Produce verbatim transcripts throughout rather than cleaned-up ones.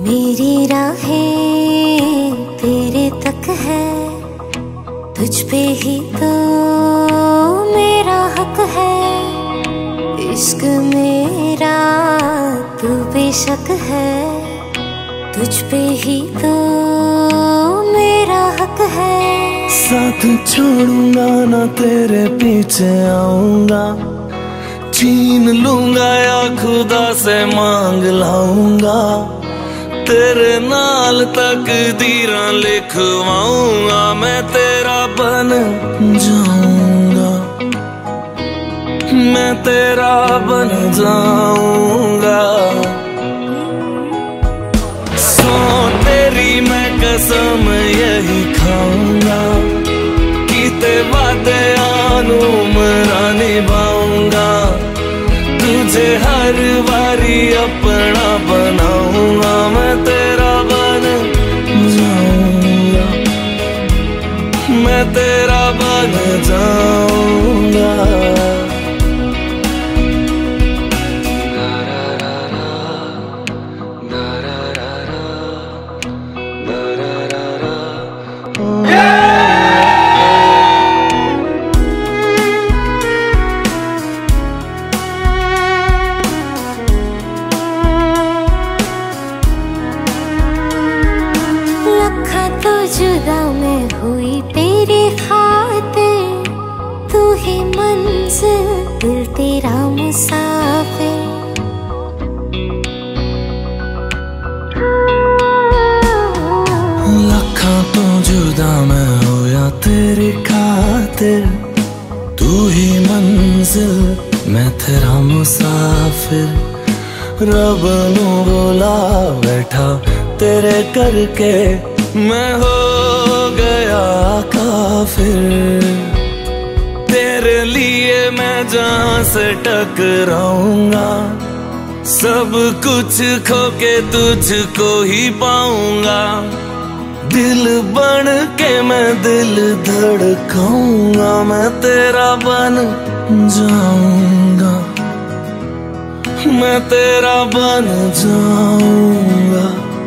मेरी राहें तेरे तक है, तुझ पे ही तो मेरा हक है। इश्क मेरा तू बेशक है, तुझ पे ही तो मेरा हक है। साथ छोड़ूंगा ना तेरे पीछे आऊंगा, छीन लूंगा या खुदा से मांग लाऊंगा। तेरे नाल तकदीरां लिखवाऊंगा, मैं तेरा बन जाऊंगा, मैं तेरा बन जाऊंगा। सो तेरी मैं कसम यही खाऊंगा, कीते वादे आनू मरा निभाऊंगा। तुझे हर बारी अपना बनाऊंगा, मैं तेरा बन जाऊंगा, मैं तेरा बन जाऊंगा। तो जुदा मैं हुई तेरे खातिर, तू ही मंजिल दिल तेरा मुसाफिर। लखा तो जुदा मैं होया तेरे खातिर, तू ही मंजिल मैं तेरा मुसाफिर। रब नू बोला बैठा तेरे करके, मैं हो गया काफिर। तेरे लिए मैं जहां से टकराऊंगा, सब कुछ खो के तुझको ही पाऊंगा। दिल बन के मैं दिल धड़काऊंगा, मैं तेरा बन जाऊंगा, मैं तेरा बन जाऊंगा।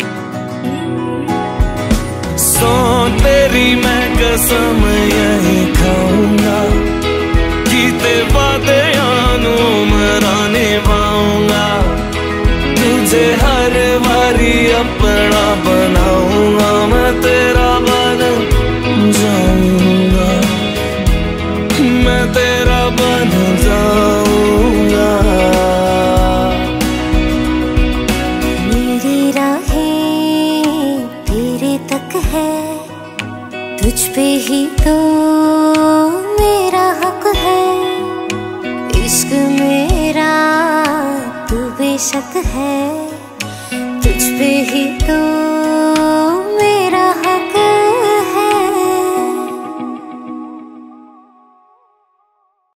सो तेरी मैं कसम यही खाऊंगा, कीते वादे आनू मरा निभाऊंगा। तुझे हर बारी अपना बनाऊंगा, मैं तेरा बन जाऊंगा, मैं तेरा बन जाऊंगा। मेरी राहें तेरे तक है, तुझ पे ही तो मेरा हक है। इश्क मेरा तू बेशक है, तुझ पे ही तो